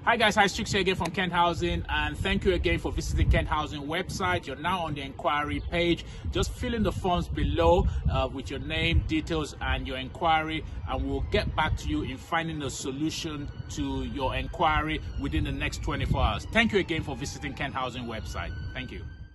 Hi guys, hi, Chicks here again from Kent Housing, and thank you again for visiting Kent Housing website. You're now on the inquiry page. Just fill in the forms below with your name, details, and your inquiry, and we'll get back to you in finding a solution to your inquiry within the next 24 hours. Thank you again for visiting Kent Housing website. Thank you.